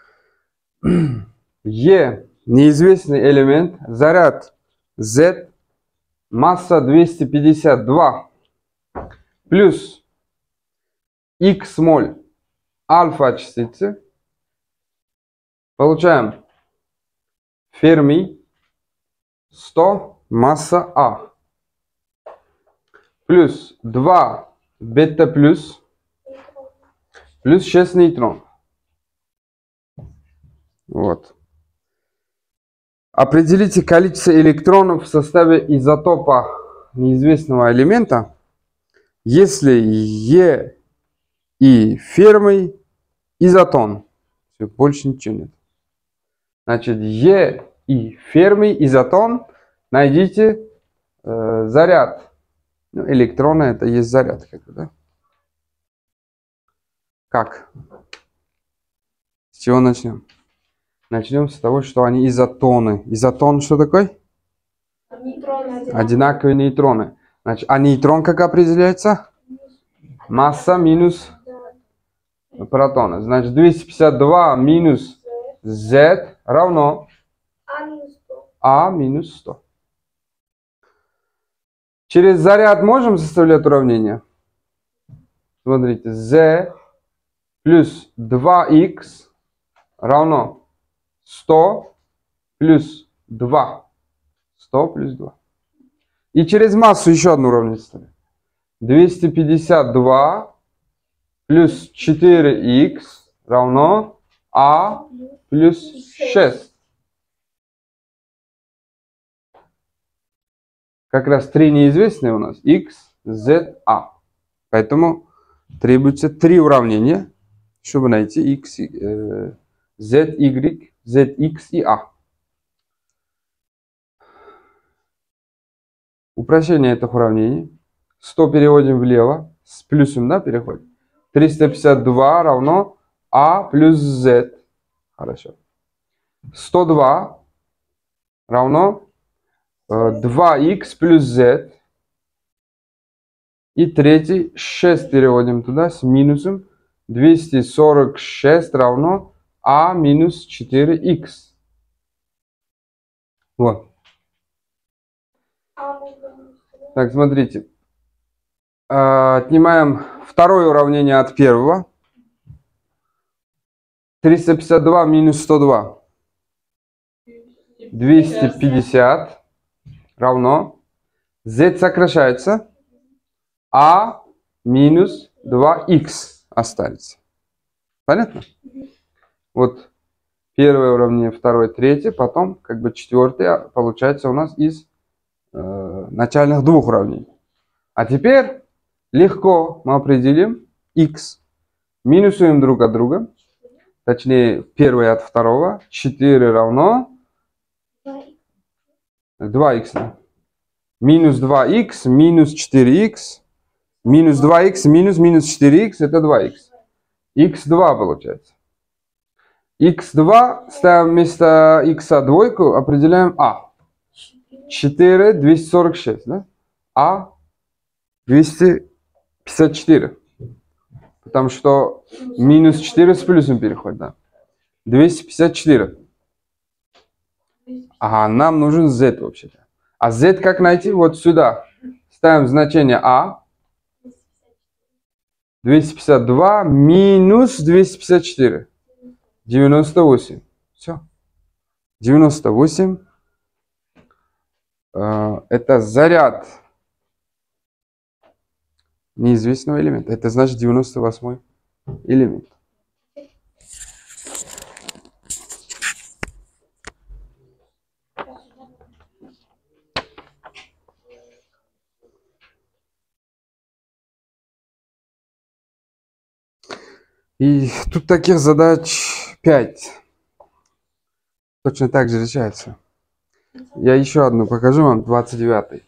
Е. Неизвестный элемент. Заряд Z. Масса двести пятьдесят два. Плюс Х моль альфа частицы. Получаем Ферми сто масса А. Плюс два бета плюс. Плюс шесть нейтрон. Вот. Определите количество электронов в составе изотопа неизвестного элемента, если Е и Ферми изотон. Все, больше ничего нет. Значит, Е и Ферми изотон. Найдите э, заряд. Ну, электроны это есть заряд. Как бы, да? Как? С чего начнем? Начнем с того, что они изотоны. Изотон что такое? Нейтроны одинаковые. Одинаковые нейтроны. Значит, а нейтрон как определяется? Масса минус протона. Значит, двести пятьдесят два минус Z равно А минус сто. А минус сто. Через заряд можем составлять уравнение? Смотрите, Z плюс два х равно сто плюс два. сто плюс два. И через массу еще одно уравнение составим. двести пятьдесят два плюс четыре х равно А плюс шесть. Как раз три неизвестные у нас. X, Z, A. Поэтому требуется три уравнения, чтобы найти X, э, Z, Y, Z, X и A. Упрощение этих уравнений. сто переводим влево. С плюсом, да, переходим. триста пятьдесят два равно А плюс Z. Хорошо. сто два равно э, два х плюс Z. И третий, шесть переводим туда с минусом. двести сорок шесть равно а минус четыре икс. Вот. Так, смотрите. Отнимаем второе уравнение от первого. триста пятьдесят два минус сто два. двести пятьдесят равно. Z сокращается. А минус два икс останется. Понятно? Вот первое уравнение, второе, третье, потом как бы четвертое получается у нас из э, начальных двух уравнений. А теперь легко мы определим x. Минусуем друг от друга. Точнее, первое от второго. четыре равно два икс. Минус два икс минус четыре икс. Минус два икс минус минус четыре икс это два икс. икс два получается. икс два ставим вместо х двойку, определяем а. четыре, двести сорок шесть, да? А двести пятьдесят четыре. Потому что минус четыре с плюсом переходит, да. двести пятьдесят четыре. Ага, нам нужен z вообще-то. А z как найти? Вот сюда. Ставим значение а. двести пятьдесят два минус двести пятьдесят четыре. девяносто восемь. Все. девяносто восемь. Э, это заряд неизвестного элемента. Это значит девяносто восьмой элемент. И тут таких задач пять. Точно так же решается. Я еще одну покажу вам, двадцать девятый.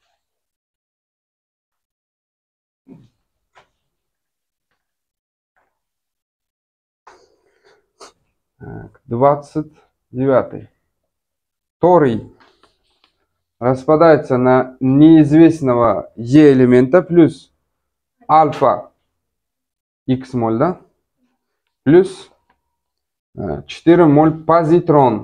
двадцать девятый. Торий распадается на неизвестного Е элемента плюс альфа х моль, да? Плюс четыре моль позитрон.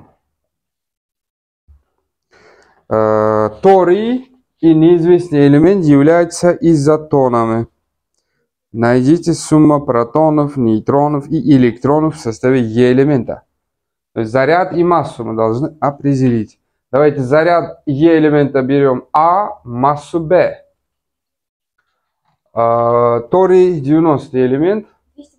Торий и неизвестный элемент являются изотонами. Найдите сумму протонов, нейтронов и электронов в составе Е элемента. То есть заряд и массу мы должны определить. Давайте заряд Е элемента берем А, массу Б. Торий девяностый элемент.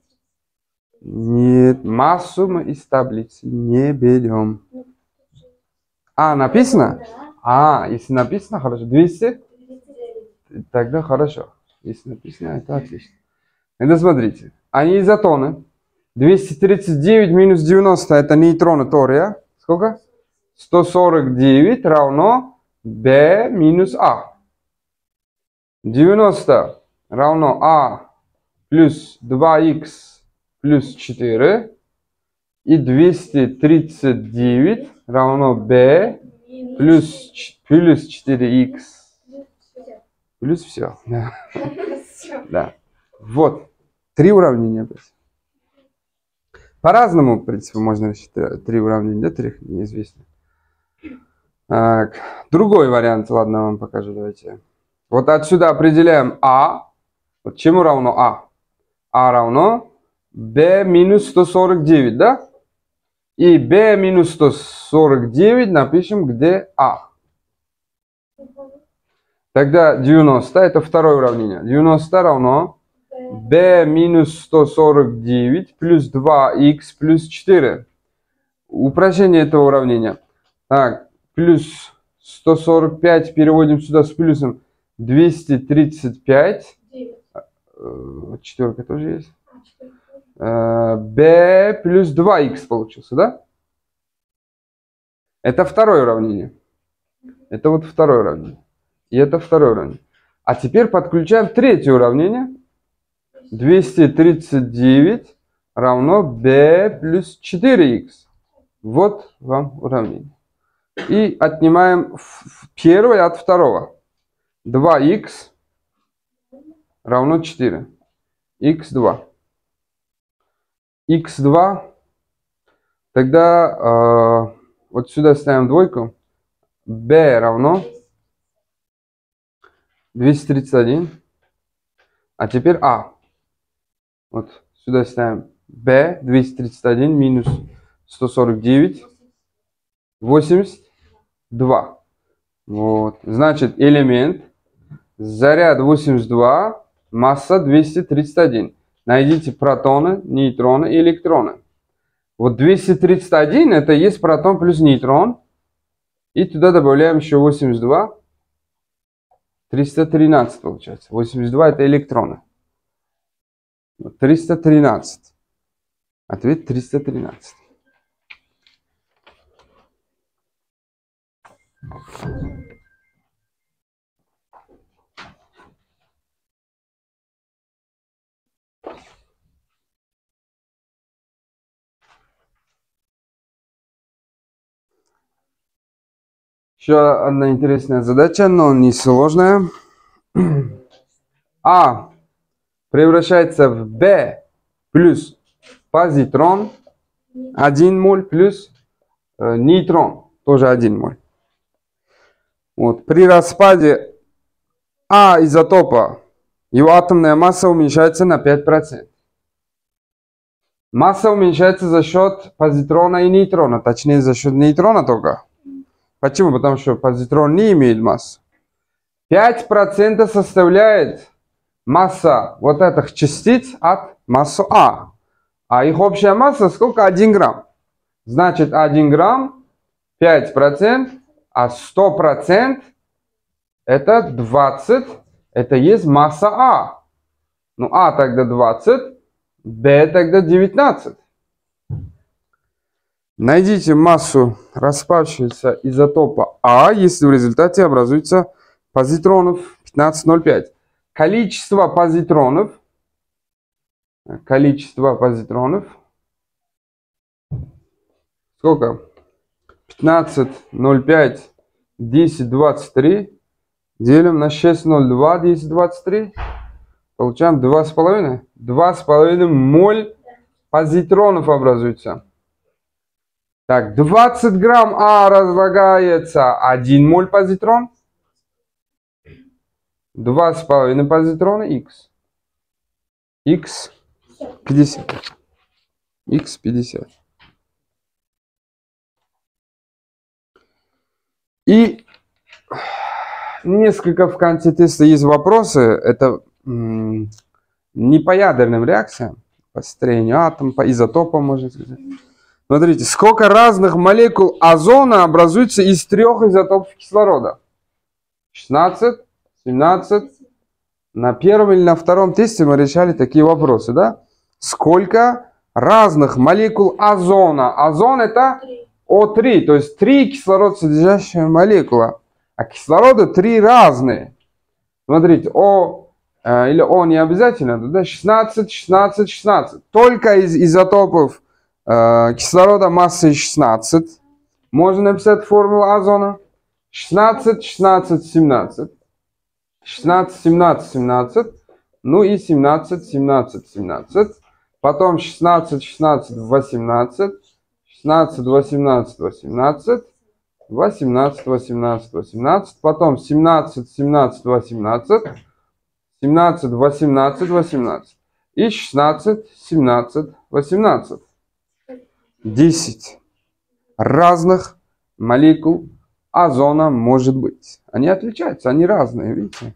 Нет, массу мы из таблицы не берем. А, написано? А, если написано, хорошо. двести? Тогда хорошо. Если написано, это отлично. Это смотрите. Они изотоны. двести тридцать девять минус девяносто это нейтроны тория. Сколько? сто сорок девять равно B минус А. девяносто равно А плюс два икс плюс четыре. И двести тридцать девять равно B плюс, плюс четыре икс. Плюс все. Да. Да. Вот. Три уравнения. По-разному, в принципе, можно решить три уравнения. Да, три неизвестно. Так. Другой вариант. Ладно, вам покажу. Давайте. Вот отсюда определяем А. Вот чему равно А? А равно B минус сто сорок девять, да? И B минус сто сорок девять напишем, где А. Тогда девяносто, это второе уравнение. девяносто равно B минус сто сорок девять плюс два икс плюс четыре. Упрощение этого уравнения. Так, плюс сто сорок пять переводим сюда с плюсом двести тридцать пять. Четверка тоже есть. B плюс два икс получился, да? Это второе уравнение. Это вот второе уравнение. И это второе уравнение. А теперь подключаем третье уравнение. двести тридцать девять равно B плюс четыре икс. Вот вам уравнение. И отнимаем первое от второго. два икс равно четыре. икс два. икс два. Тогда э, вот сюда ставим двойку. b равно двести тридцать один. А теперь а. Вот сюда ставим b двести тридцать один минус сто сорок девять. восемьдесят два. Вот. Значит, элемент заряд восемьдесят два, масса двести тридцать один. Найдите протоны, нейтроны и электроны. Вот двести тридцать один это есть протон плюс нейтрон. И туда добавляем еще восемьдесят два. триста тринадцать получается. восемьдесят два это электроны. триста тринадцать. Ответ триста тринадцать. Еще одна интересная задача, но не сложная. А превращается в B плюс позитрон один моль плюс э, нейтрон тоже один моль. Вот. При распаде А изотопа его атомная масса уменьшается на пять процентов. Масса уменьшается за счет позитрона и нейтрона, точнее за счет нейтрона только. Почему? Потому что позитрон не имеет массы. пять процентов составляет масса вот этих частиц от массы А. А их общая масса сколько? один грамм. Значит, один грамм пять процентов, а сто процентов это двадцать. Это есть масса А. Ну, А тогда двадцать, Б тогда девятнадцать. Найдите массу распавшегося изотопа А, если в результате образуется позитронов пятнадцать ноль пять. Количество позитронов, количество позитронов, сколько? пятнадцать ноль пять, десять двадцать три, делим на шесть ноль два, десять двадцать три, получаем два с половиной. два с половиной моль позитронов образуется. Так, двадцать грамм А разлагается один моль позитрон. два с половиной позитрона Х. Х пятьдесят. Х пятьдесят. И несколько в конце теста есть вопросы. Это м, не по ядерным реакциям, по строению атома, по изотопам, можно сказать. Смотрите, сколько разных молекул озона образуется из трех изотопов кислорода? шестнадцать, семнадцать. На первом или на втором тесте мы решали такие вопросы, да? Сколько разных молекул озона? Озон это О три, то есть три кислород содержащая молекула. А кислорода три разные. Смотрите, О э, или О не обязательно, да? шестнадцать, шестнадцать, шестнадцать. Только из изотопов э, кислорода массой шестнадцать можно написать формулу озона. шестнадцать, шестнадцать, семнадцать. шестнадцать, семнадцать, семнадцать. Ну и семнадцать, семнадцать, семнадцать. Потом шестнадцать, шестнадцать, восемнадцать. шестнадцать, восемнадцать, восемнадцать. восемнадцать, восемнадцать, восемнадцать. Потом семнадцать, семнадцать, восемнадцать. семнадцать, восемнадцать, восемнадцать. И шестнадцать, семнадцать, восемнадцать. десять разных молекул озона может быть. Они отличаются, они разные, видите?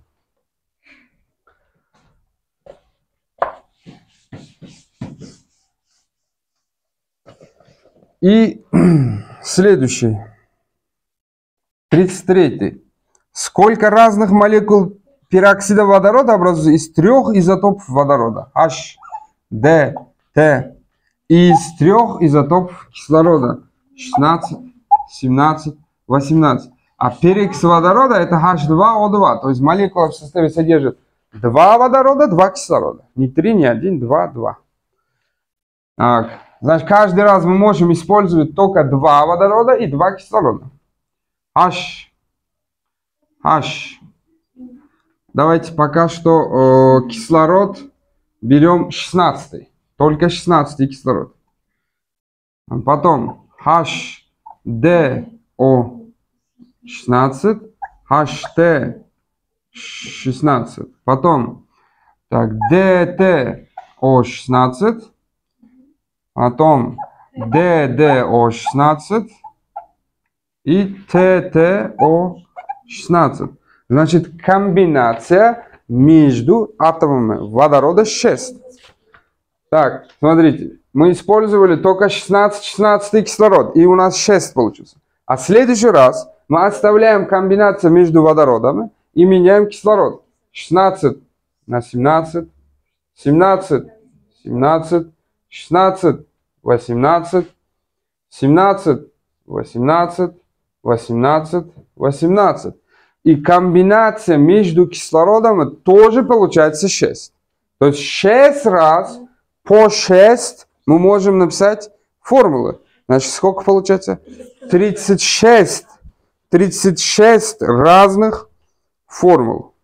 И следующий, тридцать третий. Сколько разных молекул пероксида водорода образуется из трех изотопов водорода? H, D, T. И из трех изотопов кислорода? шестнадцать, семнадцать, восемнадцать. А перекись водорода это H два О два. То есть молекула в составе содержит два водорода, два кислорода. Не три, не один, два, два. Так. Значит, каждый раз мы можем использовать только два водорода и два кислорода. H. H. Давайте пока что э, кислород берем шестнадцатый. Только шестнадцатый кислород. Потом эйч ди о шестнадцать, эйч ти шестнадцать. Потом так, ди ти о шестнадцать. Потом ди ди о шестнадцать. И ти ти о шестнадцать. Значит, комбинация между атомами водорода шесть. Так, смотрите, мы использовали только шестнадцать шестнадцатый кислород, и у нас шесть получился. А в следующий раз мы оставляем комбинацию между водородами и меняем кислород. шестнадцать на семнадцать, семнадцать, семнадцать, шестнадцать, восемнадцать, семнадцать, восемнадцать, восемнадцать, восемнадцать. И комбинация между кислородами тоже получается шесть. То есть шесть раз по шесть мы можем написать формулы. Значит, сколько получается? тридцать шесть. тридцать шесть разных формул.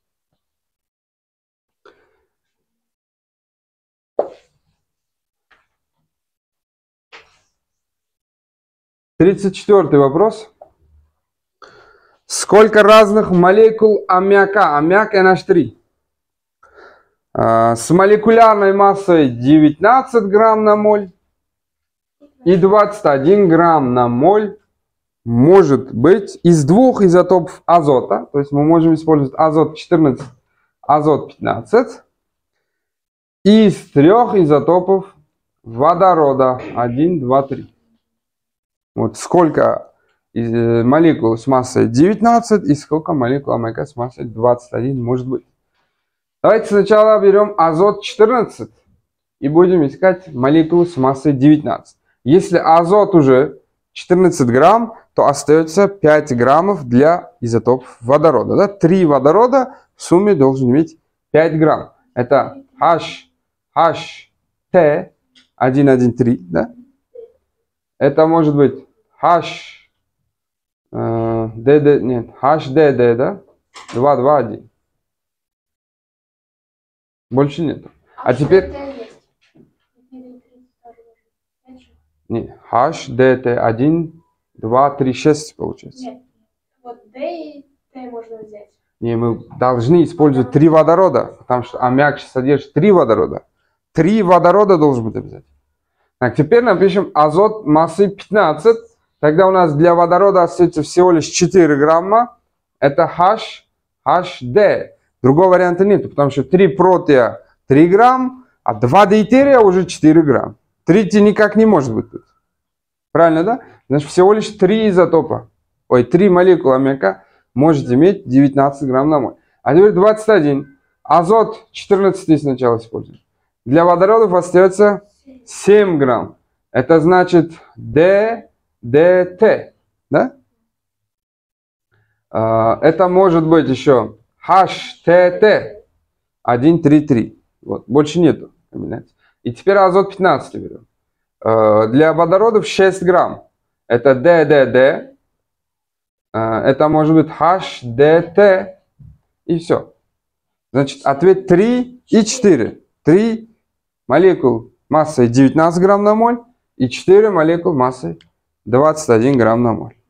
тридцать четвёртый вопрос. Сколько разных молекул аммиака? Аммиак эн эйч три. С молекулярной массой девятнадцать грамм на моль и двадцать один грамм на моль может быть из двух изотопов азота. То есть мы можем использовать азот четырнадцать, азот пятнадцать. И из трех изотопов водорода один, два, три. Вот сколько молекул с массой девятнадцать и сколько молекул аммиака с массой двадцать один может быть. Давайте сначала берем азот четырнадцать и будем искать молекулу с массой девятнадцать. Если азот уже четырнадцать грамм, то остается пять граммов для изотопов водорода. Да? три водорода в сумме должен иметь пять грамм. Это H, H, T, один, один, три. Да? Это может быть H, Uh, D D, нет, эйч ди ди, да? два, два, один. Больше нет. А теперь... Нет, эйч ди ти один, два, три, шесть получается. Нет, вот D и T можно взять. Не, мы должны использовать три водорода, потому что аммиак содержит три водорода. Три водорода должен быть обязательно. Так, теперь напишем азот массой пятнадцать. Тогда у нас для водорода остается всего лишь четыре грамма. Это H, эйч ди. Другого варианта нет, потому что три протея три грамм, а два дейтерия уже четыре грамма. Третий никак не может быть тут. Правильно, да? Значит, всего лишь три изотопа. Ой, три молекулы аммиака может иметь девятнадцать грамм на моль. А теперь двадцать один. Азот четырнадцать сначала используем. Для водородов остается семь грамм. Это значит D, ди ти. Да? Это может быть еще эйч ти ти один, три, три. Вот, больше нету комбинаций. И теперь азот пятнадцать берем. Для водородов шесть грамм. Это ди ди ди. Это может быть эйч ди ти. И все. Значит, ответ три и четыре. три молекул массой девятнадцать грамм на моль и четыре молекул массой двадцать один грамм на моль.